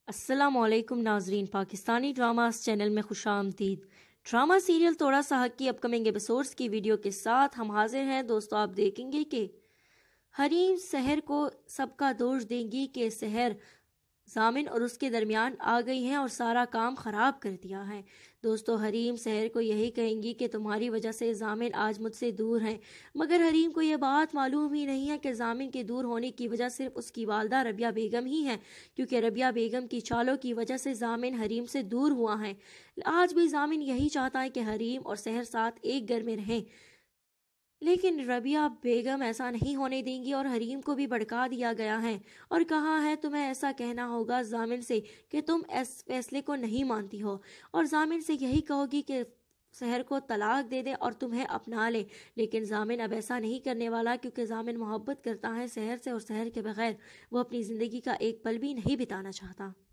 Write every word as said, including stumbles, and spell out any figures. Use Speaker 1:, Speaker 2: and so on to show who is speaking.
Speaker 1: السلام علیکم ناظرین، پاکستانی ڈراماز چینل میں خوش آمدید۔ ڈراما سیریل توڑا سا حق کی اپ کمنگ ایپیسوڈز کی ویڈیو کے ساتھ ہم حاضر ہیں۔ دوستو، آپ دیکھیں گے کہ حریم سحر کو سب کا دوش دیں گی کہ سحر ضامن اور اس کے درمیان آ گئی ہیں اور سارا کام خراب کر دیا ہے۔ دوستو، حریم سحر کو یہی کہیں گی کہ تمہاری وجہ سے ضامن آج مجھ سے دور ہیں، مگر حریم کو یہ بات معلوم ہی نہیں ہے کہ ضامن کے دور ہونے کی وجہ صرف اس کی والدہ ربیہ بیگم ہی ہے، کیونکہ ربیہ بیگم کی چالوں کی وجہ سے ضامن حریم سے دور ہوا ہے۔ آج بھی ضامن یہی چاہتا ہے کہ حریم اور سحر ساتھ ایک گھر میں رہیں، لیکن ربیہ بیگم ایسا نہیں ہونے دیں گی اور حریم کو بھی بھڑکا دیا گیا ہے اور کہا ہے تمہیں ایسا کہنا ہوگا ضامن سے کہ تم اس فیصلے کو نہیں مانتی ہو، اور ضامن سے یہی کہو گی کہ سحر کو طلاق دے دے اور تمہیں اپنا لے، لیکن ضامن اب ایسا نہیں کرنے والا، کیونکہ ضامن محبت کرتا ہے سحر سے اور سحر کے بغیر وہ اپنی زندگی کا ایک پل بھی نہیں بتانا چاہتا۔